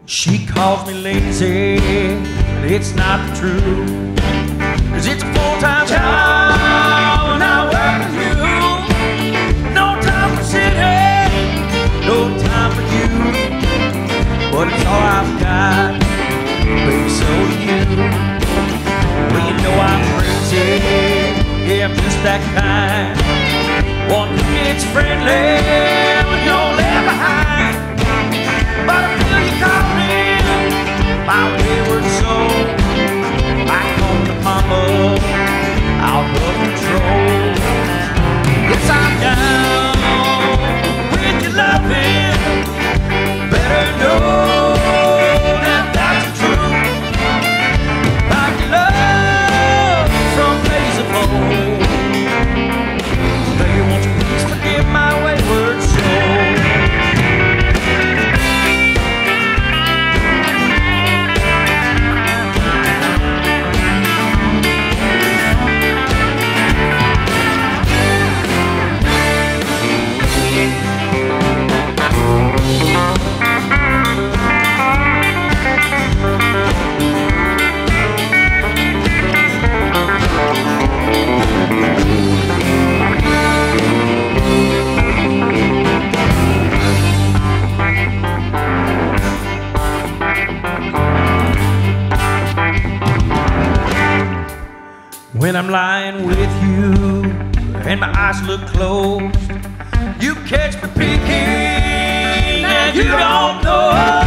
She calls me lazy, but it's not the truth. 'Cause it's a full-time job and I work with you. No time for city, no time for you. But it's all I've got, baby, so do you. Well, you know I'm crazy, yeah, I'm just that kind. One who gets friendly when you're left behind. But I feel you calling my wayward soul. Back home to mama, out of control. Yes, I'm down with your loving. Better know that that's the truth. Like your love from days of old. Baby, won't you please forgive my wayward soul? When I'm lying with you and my eyes look closed, you catch me peeking and you don't know.